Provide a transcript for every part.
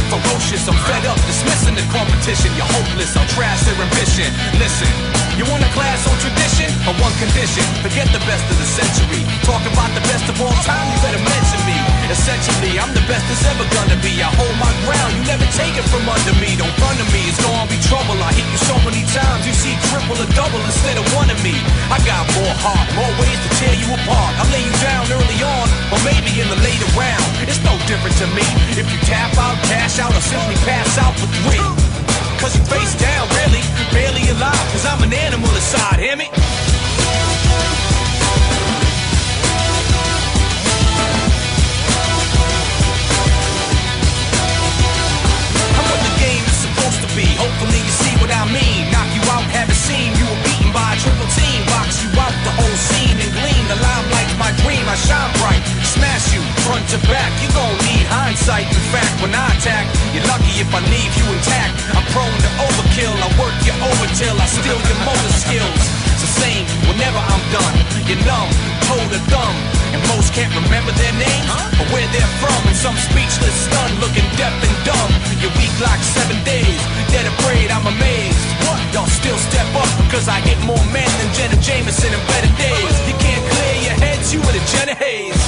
ferocious, I'm fed up, dismissing the competition. You're hopeless, I'll trash their ambition. Listen, you want a class on tradition? On one condition, forget the best of the century. Talk about the best of all time, you better mention me. Essentially, I'm the best there's ever gonna be. I hold my ground, you never take it from under me. Don't run to me, it's gonna be trouble. I hit you so many times, you see triple or double instead of one of me. I got more heart, more ways to tear you apart. I'll lay you down early on, or maybe in the later round. It's no different to me. If you tap out, cash out, or simply pass out for 3. Cause you face down, really, barely alive. Cause I'm an animal inside, hear me? Hopefully you see what I mean. Knock you out, have a scene. You were beaten by a triple team. Box you out the whole scene and gleam. The limelight's my dream. I shine bright, smash you front to back. You gon' need hindsight. In fact, when I attack, you're lucky if I leave you intact. I'm prone to overkill. I work you over till I steal your motor skills. It's the same whenever I'm done. You're numb, toe to thumb, and most can't remember their names or where they're from. And some speechless, stunned, looking deaf and dumb. You're weak like 7 days. Dead afraid, I'm amazed. What? Y'all still step up because I hit more men than Jenna Jameson in better days. You can't clear your heads, you with a Jenna Hayes.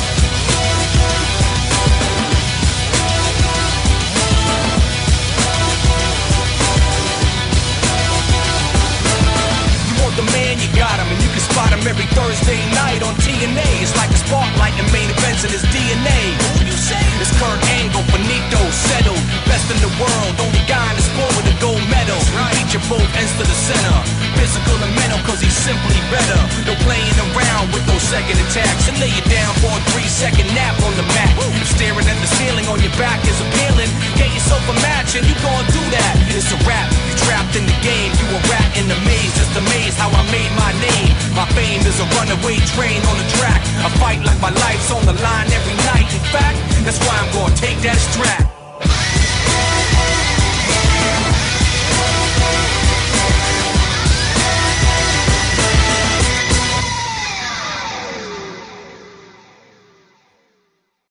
You want the man, you got him, and you can spot him every Thursday night on TNA. It's like a spotlight and main events in his DNA. Who you say? It's Kurt Angle, Benito, settled. Best in the world, only guy in the sport with a gold medal. Reach your both ends to the center. Physical and mental, cause he's simply better. No playing around with those second attacks. And lay you down for a 3-second nap on the mat. If staring at the ceiling on your back is appealing, get yourself a match and you gon' do that. It's a rap, you trapped in the game. You a rat in the maze, just amazed how I made my name. My fame is a runaway train on the track. I fight like my life's on the line every night. In fact, that's why I'm gonna take that strap.